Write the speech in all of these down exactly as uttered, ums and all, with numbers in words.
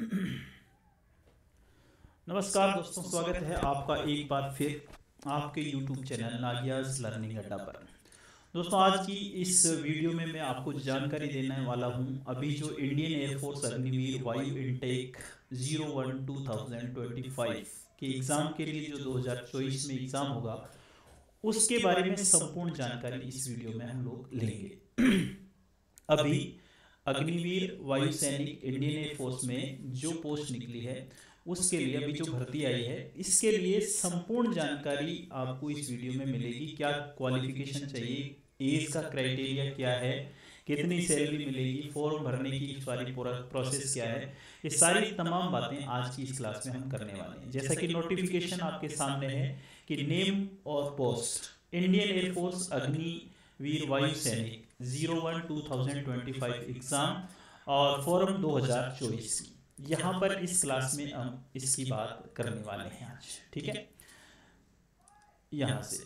नमस्कार दोस्तों, स्वागत है आपका एक बार फिर आपके यूट्यूब चैनल नागियाज लर्निंग अड्डा पर। दोस्तों, आज की इस वीडियो में मैं आपको जानकारी देने वाला हूं अभी जो Indian air force Agniveer Vayu intake zero one two thousand twenty five के एग्ज़ाम के लिए जो दो हज़ार चौबीस में एग्ज़ाम होगा उसके बारे में संपूर्ण जानकारी इस वीडियो में हम लोग लेंगे। अभी अग्निवीर वायु सैनिक इंडियन एयरफोर्स में जो पोस्ट निकली है उसके लिए अभी जो भर्ती आई है इसके लिए संपूर्ण जानकारी आपको इस वीडियो में मिलेगी। क्या क्वालिफिकेशन चाहिए, एज का क्राइटेरिया क्या है, कितनी सैलरी मिलेगी, फॉर्म भरने की सारी प्रोसेस क्या है, ये सारी तमाम बातें आज की इस क्लास में हम करने वाले हैं। जैसा कि नोटिफिकेशन आपके सामने है कि नेम और post Indian air force Agniveer Vayu सैनिक zero one two thousand twenty five exam और फॉर्म दो हज़ार चौबीस की, यहाँ पर इस क्लास में हम इसकी बात करने वाले हैं आज। ठीक है, यहाँ से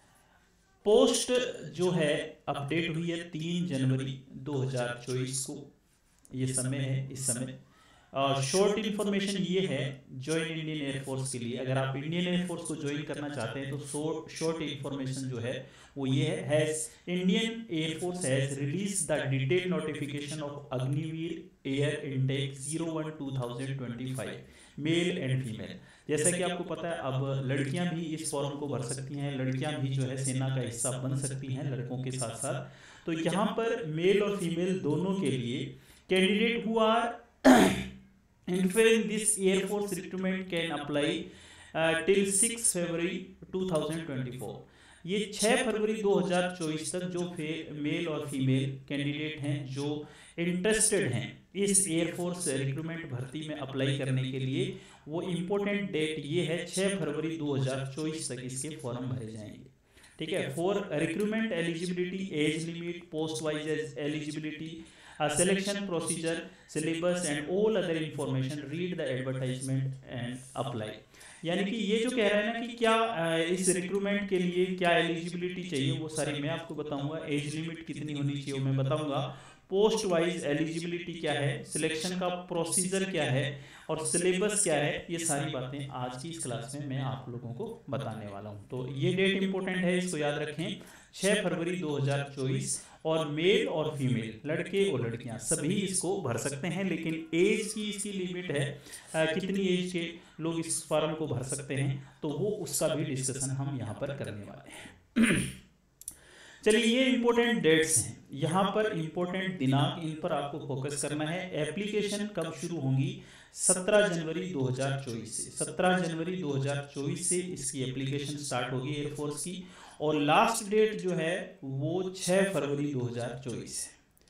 पोस्ट जो है अपडेट हुई है तीन जनवरी दो हज़ार चौबीस को, ये समय है इस समय। और शॉर्ट इन्फॉर्मेशन ये है ज्वाइन इंडियन एयरफोर्स के लिए, अगर आप इंडियन एयरफोर्स को ज्वाइन करना चाहते हैं तो शॉर्ट इन्फॉर्मेशन जो है वो ये है, has Indian air force has release the detail notification of Agniveer air intake zero one two thousand twenty five male and female. जैसा कि आपको पता है अब लड़कियां भी इस फॉर्म को भर सकती हैं, लड़कियां भी जो है सेना का हिस्सा बन सकती हैं लड़कों के साथ साथ। तो यहाँ पर मेल और फीमेल दोनों के लिए candidate who are in this Air Force recruitment can apply uh, till six February two thousand twenty four. ये छह फरवरी दो हज़ार चौबीस तक जो मेल और फीमेल कैंडिडेट हैं जो इंटरेस्टेड हैं इस एयरफोर्स रिक्रूटमेंट भर्ती में अप्लाई करने के लिए, वो इम्पोर्टेंट डेट ये है छह फरवरी दो हज़ार चौबीस तक इसके फॉर्म भरे जाएंगे। ठीक है, for recruitment eligibility, age limit, post wise eligibility, selection procedure, syllabus and all other information, read the advertisement and apply. यानी कि ये जो कह रहा है ना कि क्या इस रिक्रूटमेंट के लिए क्या एलिजिबिलिटी चाहिए वो सारी मैं आपको बताऊंगा, एज लिमिट कितनी होनी चाहिए मैं बताऊंगा, पोस्ट वाइज एलिजिबिलिटी क्या है, सिलेक्शन का प्रोसीजर क्या है और सिलेबस क्या है, ये सारी बातें आज की इस क्लास में मैं आप लोगों को बताने वाला हूँ। तो ये डेट इंपॉर्टेंट है, इसको याद रखें, छह फरवरी दो हज़ार चौबीस। और मेल और फीमेल, लड़के और लड़कियां सभी इसको भर सकते हैं, लेकिन एज की इसकी लिमिट है, आ, कितनी एज के लोग इस फॉर्म को भर सकते हैं, तो वो उसका भी डिस्कशन हम यहाँ पर करने वाले हैं। चलिए, ये इंपॉर्टेंट डेट्स हैं, यहाँ पर इंपॉर्टेंट दिनांक, इन पर आपको फोकस करना है। एप्लीकेशन कब शुरू होंगी? सत्रह जनवरी दो हज़ार चौबीस से, सत्रह जनवरी दो हज़ार चौबीस से इसकी एप्लीकेशन स्टार्ट होगी एयरफोर्स की, और लास्ट डेट जो है वो छह फरवरी दो हज़ार चौबीस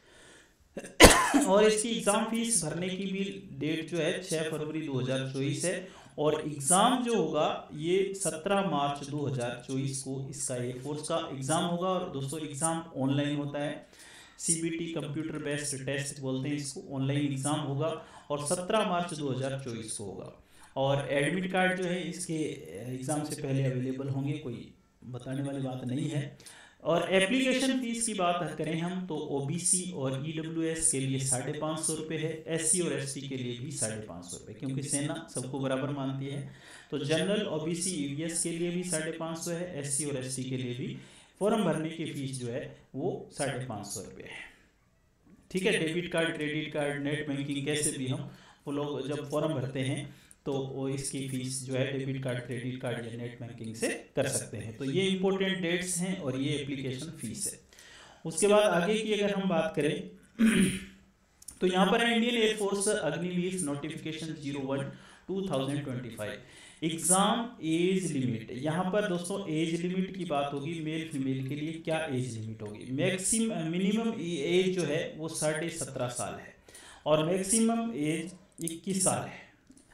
है। और इसकी एग्जाम फीस भरने की भी डेट जो है छह फरवरी दो हज़ार चौबीस है, और एग्ज़ाम जो होगा ये सत्रह मार्च दो हज़ार चौबीस को इसका एयरफोर्स का एग्ज़ाम होगा। और दोस्तों, एग्ज़ाम ऑनलाइन होता है, सीबीटी कंप्यूटर बेस्ड टेस्ट बोलते हैं इसको, ऑनलाइन एग्ज़ाम होगा और सत्रह मार्च दो हज़ार चौबीस को होगा। और एडमिट कार्ड जो है इसके एग्ज़ाम से पहले अवेलेबल होंगे, कोई बताने वाली बात नहीं है। और एप्लीकेशन फीस की बात करें हम तो ओबीसी और ईडब्ल्यूएस के लिए साढ़े पाँच सौ रुपये है, एससी और एसटी के लिए भी साढ़े पाँच सौ रुपये, क्योंकि सेना सबको बराबर मानती है। तो जनरल, ओबीसी, ईवीएस के लिए भी साढ़े पाँच सौ है, एससी और एसटी के लिए भी फॉर्म भरने की फीस जो है वो साढ़े पाँच सौ रुपये है। ठीक है, debit card, credit card, net banking, कैसे भी हम वो लोग जब फॉर्म भरते हैं तो वो इसकी फीस जो है डेबिट कार्ड, क्रेडिट कार्ड या नेट बैंकिंग से कर सकते हैं। तो ये इंपॉर्टेंट डेट्स हैं और ये एप्लीकेशन फीस है। उसके बाद आगे की अगर हम बात करें तो यहाँ पर है Indian air force Agniveer notification zero one two thousand twenty five exam age limit. यहाँ पर दोस्तों एज लिमिट की बात होगी, मेल फीमेल के लिए क्या एज लिमिट होगी। मैक्सिमम मिनिमम एज जो है वो साढ़े सत्रह साल है और मैक्सिमम एज इक्कीस साल है।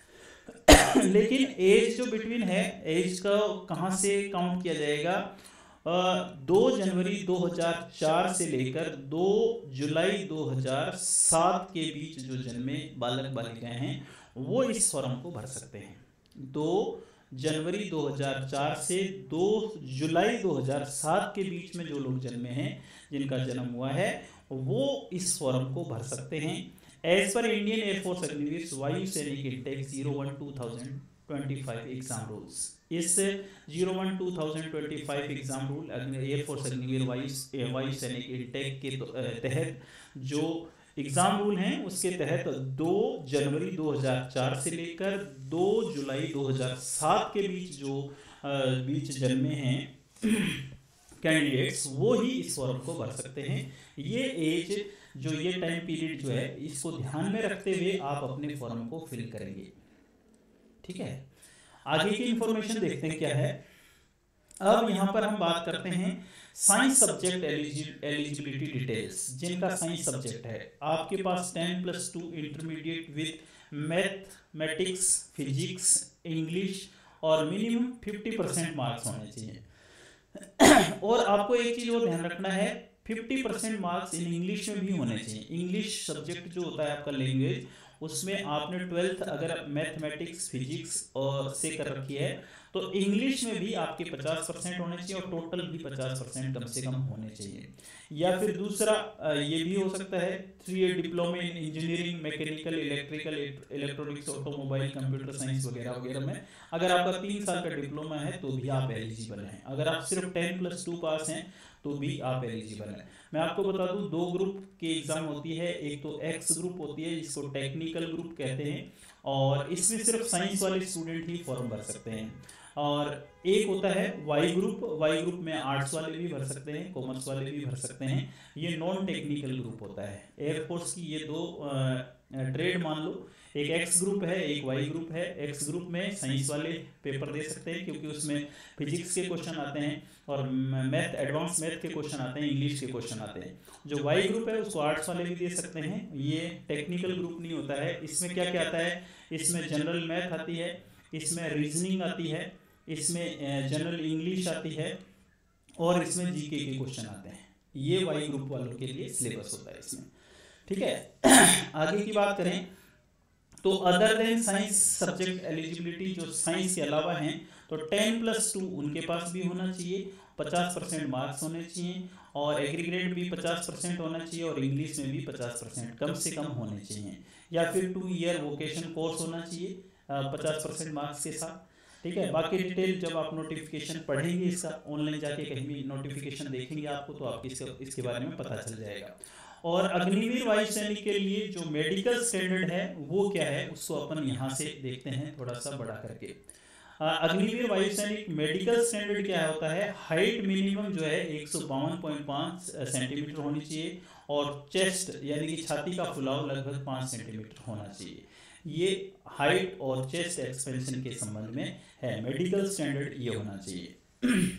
लेकिन एज जो बिटवीन है, एज का कहाँ से काउंट किया जाएगा? दो जनवरी दो हज़ार चार से लेकर दो जुलाई दो हज़ार सात के बीच जो जन्मे बालक बालिकाएं हैं वो इस फॉर्म को भर सकते हैं। दो जनवरी दो हज़ार चार से दो जुलाई दो हज़ार सात के बीच में जो लोग जन्मे हैं, जिनका जन्म हुआ है, वो इस फॉर्म को भर सकते हैं। As per Indian air force Agniveer Vayu सैनिक intake zero one two thousand twenty five exam rules. इस zero one two thousand twenty five exam rule air force Agniveer Vayu Vayu सैनिक इंटेक के तहत जो एग्जाम रूल हैं उसके तहत दो जनवरी दो हज़ार चार से लेकर दो जुलाई दो हज़ार सात के बीच जो बीच जन्मे हैं कैंडिडेट्स वो ही इस फॉर्म को भर सकते हैं। ये एज जो ये टाइम पीरियड जो है इसको ध्यान में रखते हुए आप अपने फॉर्म को फिल करेंगे। ठीक है, आगे की इंफॉर्मेशन देखते हैं क्या है। अब यहाँ पर हम बात करते हैं साइंस सब्जेक्ट एलिजिबिलिटी डिटेल्स। जिनका साइंस सब्जेक्ट है, आपके पास ten plus two intermediate with mathematics, physics, English और मिनिमम फिफ्टी परसेंट मार्क्स होने चाहिए। और आपको एक चीज और ध्यान रखना है, fifty percent marks in English में भी होने चाहिए। इंग्लिश सब्जेक्ट जो होता है आपका लैंग्वेज, उसमें आपने ट्वेल्थ अगर मैथमेटिक्स, फिजिक्स और से कर रखी है तो इंग्लिश में भी आपके पचास परसेंट होने चाहिए और टोटल भी पचास परसेंट कम से कम होने चाहिए। या फिर दूसरा ये भी हो सकता है three year diploma in engineering, mechanical, electrical, electronics, automobile, computer science वगैरह वगैरह में अगर आपका तीन साल का डिप्लोमा है तो भी आप एलिजिबल हैं। अगर आप सिर्फ टेन प्लस टू पास हैं तो भी आप एलिजिबल हैं। मैं आपको बता दूं, दो ग्रुप की एग्जाम होती है। एक तो एक्स ग्रुप होती है जिसको टेक्निकल ग्रुप कहते हैं और इसमें सिर्फ साइंस वाले स्टूडेंट ही फॉर्म भर सकते हैं। और एक होता है वाई ग्रुप। वाई ग्रुप में आर्ट्स वाले भी भर सकते हैं, कॉमर्स वाले भी भर सकते हैं। ये नॉन टेक्निकल ग्रुप होता है। एयरफोर्स की ये दो ट्रेड मान लो, एक एक्स ग्रुप है, एक वाई ग्रुप है। एक्स ग्रुप में साइंस वाले पेपर दे सकते हैं क्योंकि उसमें फिजिक्स के क्वेश्चन आते हैं और मैथ, एडवांस मैथ के क्वेश्चन आते हैं, इंग्लिश के क्वेश्चन आते हैं। जो वाई ग्रुप है उसको आर्ट्स वाले भी दे सकते हैं। ये टेक्निकल ग्रुप नहीं होता है। इसमें क्या क्या आता है, इसमें जनरल मैथ आती है, इसमें रीजनिंग आती है, इसमें जनरल इंग्लिश आती है और इसमें जीके के क्वेश्चन आते हैं। ये वाई ग्रुप वालों के लिए सिलेबस होता है इसमें। ठीक है, आगे की बात करें तो other than science subject eligibility, जो साइंस के अलावा हैं तो टेन प्लस टू उनके पास भी होना चाहिए, पचास परसेंट मार्क्स होने चाहिए और एग्रीग्रेड भी पचास परसेंट होना चाहिए और इंग्लिश में भी पचास परसेंट कम से कम होने चाहिए। या फिर टू ईयर वोकेशन कोर्स होना चाहिए पचास परसेंट मार्क्स के साथ। ठीक है, बाकी डिटेल जब आप नोटिफिकेशन पढ़ेंगे, इसका ऑनलाइन जाके कहीं भी नोटिफिकेशन देखेंगे आपको तो आपको इसके, इसके बारे में पता चल जाएगा। और अग्निवीर वायु सैनिक के लिए जो मेडिकल स्टैंडर्ड है वो क्या है उसको अपन यहाँ से देखते हैं थोड़ा सा बड़ा करके। अग्निवीर वायु सैनिक मेडिकल स्टैंडर्ड क्या होता है, हाइट मिनिमम जो है एक सौ बावन पॉइंट पाँच सेंटीमीटर होनी चाहिए और चेस्ट यानी कि छाती का फुलाव लगभग पाँच सेंटीमीटर होना चाहिए। ये हाइट और चेस्ट एक्सपेंशन के संबंध में है, मेडिकल स्टैंडर्ड ये होना चाहिए।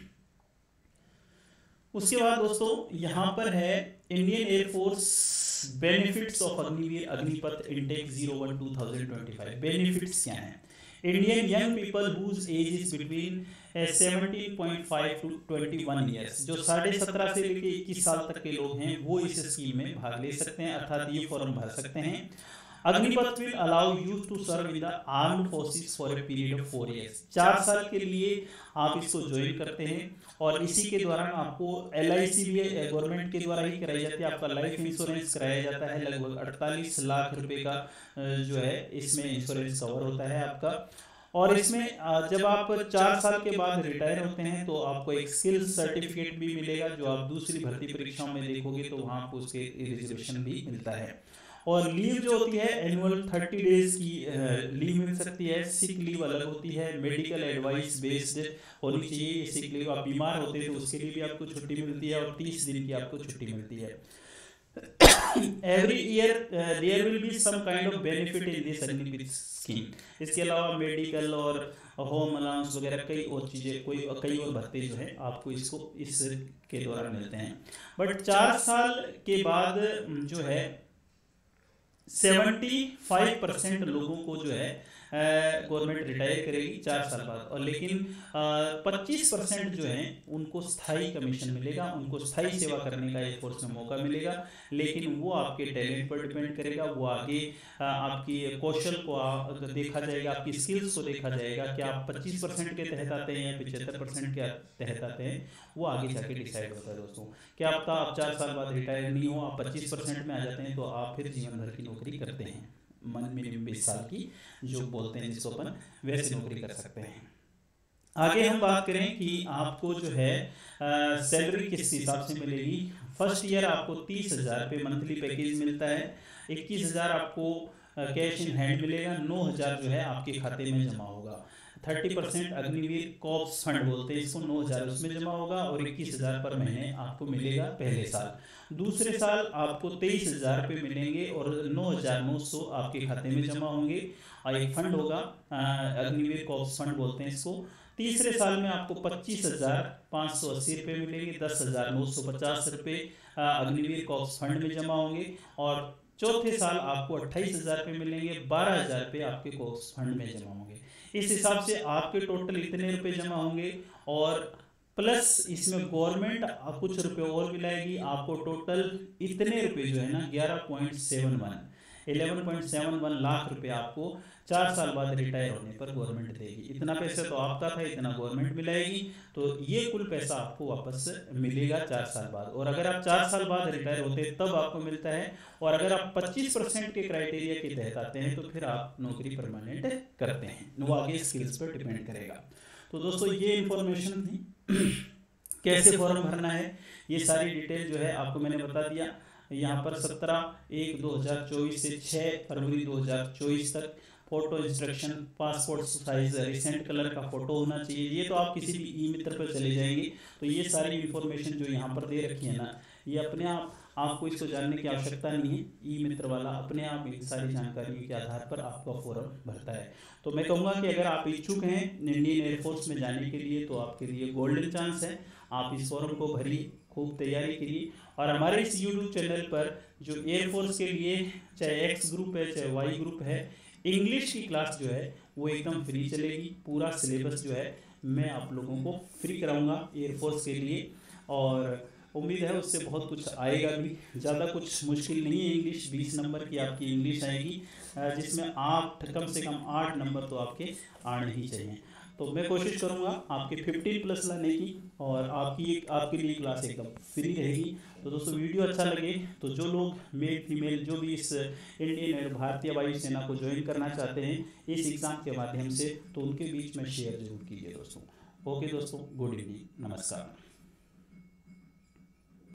उसके बाद दोस्तों यहाँ पर है Indian air force benefits of Agniveer Agnipath intake zero one two thousand twenty five. Benefits क्या हैं? Indian young people whose age is between seventeen point five to twenty one years, जो साढ़े सत्रह से लेकर इक्कीस साल तक के लोग हैं वो इस स्कीम में भाग ले सकते हैं, अर्थात ये फॉर्म भर सकते हैं। Agnipath will allow you to serve in the armed forces for a period of four years. चार साल के लिए आप इसको ज्वाइन करते हैं और इसी के दौरान आपको एल आई सी भी गवर्नमेंट के द्वारा ही कराई जाती है। आपका लाइफ इंश्योरेंस कराया जाता है, लगभग अड़तालीस लाख रुपए का जो है इसमें इंश्योरेंस कवर होता है आपका। और इसमें जब आप चार साल के बाद रिटायर होते हैं तो आपको एक स्किल सर्टिफिकेट भी मिलेगा, जो आप दूसरी भर्ती परीक्षाओं में देखोगे तो वहाँ आपको उसके रिजर्वेशन भी मिलता है। और लीव जो होती है एनुअल थर्टी डेज की लीव मिल सकती है। सिक लीव अलग होती है, मेडिकल एडवाइस बेस्ड होनी चाहिए। सिक लीव आप बीमार होते हैं तो उसके लिए भी आपको छुट्टी मिलती है और तीस दिन की आपको छुट्टी मिलती है। Every year there will be some kind of benefit in this Agniveer scheme. इसके अलावा मेडिकल और होम अलाउंस वगैरह कई और चीज़ें, कोई कई और भत्ते जो है आपको इसको इसके द्वारा मिलते हैं। बट चार साल के बाद जो है पचहत्तर परसेंट लोगों को जो है गवर्नमेंट रिटायर करेगी चार साल बाद, और लेकिन पच्चीस परसेंट जो है उनको स्थायी कमीशन मिलेगा, उनको स्थायी सेवा करने का एयरफोर्स में मौका मिलेगा। लेकिन वो आपके टैलेंट पर डिपेंड करेगा, वो आगे आ, आपकी कौशल को आ, देखा जाएगा, आपकी स्किल्स को देखा जाएगा कि आप पच्चीस परसेंट के तहत आते हैं या पचहत्तर परसेंट के तहत आते हैं, वो आगे जाके डिसाइड होता है दोस्तों। क्या आपका आप चार साल बाद रिटायर नहीं हो, आप पच्चीस परसेंट में आ जाते हैं तो आप फिर जीवन भर की नौकरी करते हैं, मन मिनिमम बीस साल की जो बोलते हैं जिसको अपन, वैसे नौकरी कर सकते हैं। आगे हम बात करें कि आपको जो है सैलरी किस हिसाब से मिलेगी। फर्स्ट ईयर आपको तीस हजार रुपये मंथली पैकेज मिलता है, इक्कीस हजार आपको कैश इन हैंड मिलेगा, नौ हजार जो है आपके खाते में जमा होगा, thirty percent Agniveer corpus fund बोलते हैं इसको, नौ हजार उसमें जमा होगा और इक्कीस हजार पर महीने आपको मिलेगा पहले साल। दूसरे साल आपको तेईस हजार रुपये मिलेंगे और नौ हजार नौ सौ आपके खाते में जमा होंगे, और एक फंड होगा अग्निवीर कॉर्प्स फंड बोलते हैं इसको। तीसरे साल में आपको पच्चीस हजार पाँच सौ अस्सी रुपये मिलेंगे, दस हजार नौ सौ पचास रुपये अग्निवीर कॉर्प्स फंड में जमा होंगे, और चौथे साल आपको अट्ठाईस हजार रुपये मिलेंगे, बारह हजार रुपये आपके कॉर्प्स फंड में जमा होंगे। इस हिसाब से आपके टोटल इतने रुपए जमा होंगे, और प्लस इसमें गवर्नमेंट कुछ रुपए और मिलाएगी आपको, टोटल इतने रुपए जो है ना ग्यारह पॉइंट सेवन वन ग्यारह पॉइंट सेवन वन लाख रुपए आपको चार साल बाद रिटायर होने पर गवर्नमेंट देगी। इतना पैसा तो आपका था, इतना गवर्नमेंट मिलाएगी, तो ये कुल पैसा आपको वापस मिलेगा चार साल बाद। और अगर आप चार साल बाद रिटायर होते हैं तब आपको मिलता है, और अगर आप पच्चीस परसेंट के क्राइटेरिया के तहत आते हैं तो फिर आप नौकरी परमानेंट करते हैं, वो आगे स्किल्स पर डिपेंड करेगा। तो दोस्तों ये इन्फॉर्मेशन थी, कैसे फॉर्म भरना है ये सारी डिटेल जो है आपको मैंने बता दिया। यहाँ पर सत्रह एक दो हज़ार चौबीस से छह फरवरी दो हज़ार चौबीस तक photo instruction, passport size recent colour का फोटो होना चाहिए। ये तो आप किसी भी ई मित्र पर चले जाएंगे तो ये सारी इन्फॉर्मेशन जो यहाँ पर दे रखी है ना, ये अपने आप आपको इसको जानने की आवश्यकता नहीं है, ई मित्र वाला अपने आप इन सारी जानकारियों के आधार पर आपका फॉर्म भरता है। तो मैं कहूँगा कि अगर आप इच्छुक हैं इंडियन एयरफोर्स में जाने के लिए तो आपके लिए गोल्डन चांस है, आप इस फॉर्म को भरिए, खूब तैयारी करिए। और हमारे इस यूट्यूब चैनल पर जो एयरफोर्स के लिए चाहे एक्स ग्रुप है चाहे वाई ग्रुप है, इंग्लिश की क्लास जो है वो एकदम फ्री चलेगी। पूरा सिलेबस जो है मैं आप लोगों को फ्री कराऊंगा एयरफोर्स के लिए, और उम्मीद है उससे बहुत कुछ आएगा भी। ज़्यादा कुछ मुश्किल नहीं है, इंग्लिश बीस नंबर की आपकी इंग्लिश आएगी, जिसमें आठ कम से कम आठ नंबर तो आपके आने ही चाहिए। तो मैं कोशिश करूंगा आपके पंद्रह प्लस लाने की, और आपकी एक आपके लिए क्लास एकदम फ्री रहेगी। तो दोस्तों वीडियो अच्छा लगे तो जो लोग मेल फीमेल जो भी इस इंडियन और भारतीय वायुसेना को ज्वाइन करना चाहते हैं इस एग्ज़ाम के माध्यम से, तो उनके बीच में शेयर जरूर कीजिए दोस्तों। ओके दोस्तों, गुड इवनिंग, नमस्कार।